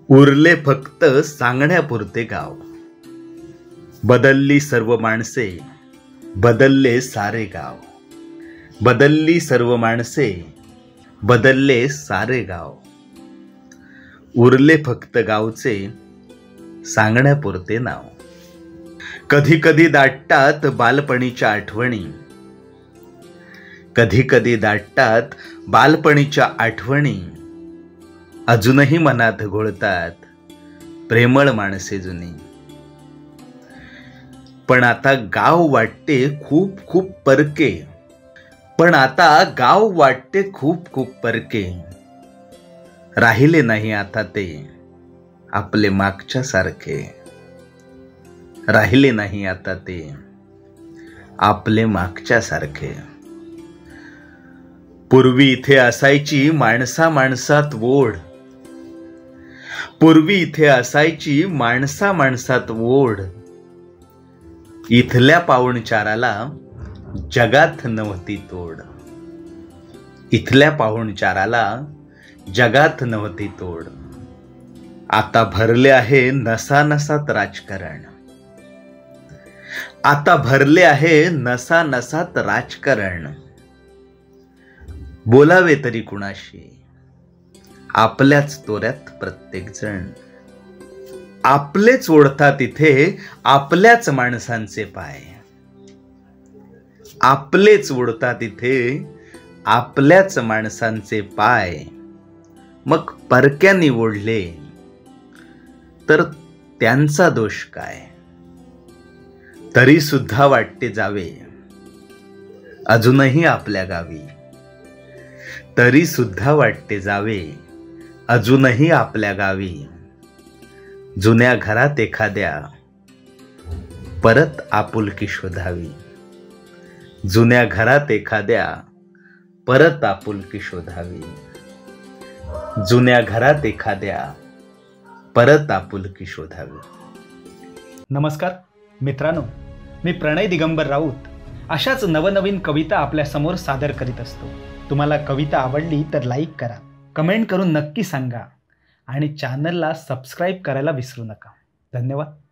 उरले फक्त सांगण्यापुरते गाव. बदलली सर्व माणसे, बदलले सारे गाव. बदलली सर्व माणसे, बदलले सारे गाव. उरले फक्त गावचे सांगण्यापुरते नाव. कधी कधी दाटतात बालपणीच्या आठवणी. कधी कधी दाटतात बालपणीच्या आठवणी. अजूनही मनात घोळतात प्रेमळ माणसे जुनी. पण आता गाव वाटते खूप खूप परके. पण आता गाव वाटते खूप खूप परके. राहिले नाही आता ते आपले मागच्या सारखे. राहिले नाही आता ते आपले मागच्या सारखे. पूर्वी इथे असायची माणसा माणसात ओढ. पूर्वी इथे असायची माणसा माणसात ओढ. इथल्या पाहुणचाराला जगात नव्हती तोड. इथल्या पाहुणचाराला जगात नव्हती तोड. आता भरले आहे नसा नसात राजकारण. आता भरले आहे नसा नसात राजकारण. बोलावे तरी कुणाशी आपल्याच तोऱ्यात प्रत्येक जण. आपलेच ओढतात इथे आपल्याच माणसांचे पाय. आपलेच ओढतात इथे आपल्याच माणसांचे पाय. मग परक्यांनी ओढले तर त्यांचा दोष काय. तरी सुद्धा वाटते जावे अजूनही आपल्या गावी. तरी सुद्धा वाटते जावे अजूनही आपल्या गावी. जुन्या घरात एखाद्या परत आपुलकी शोधावी. जुन्या घरात एखाद्या परत आपुलकी शोधावी. जुन्या घरात एखाद्या परत आपुलकी शोधावी. नमस्कार मित्रांनो, मी प्रणय दिगंबर राऊत अशाच नवनवीन कविता आपल्या समोर सादर करीत असतो. तुम्हाला कविता आवडली तर लाईक करा, कमेंट करून नक्की सांगा आणि चॅनलला सबस्क्राईब करायला विसरू नका. धन्यवाद.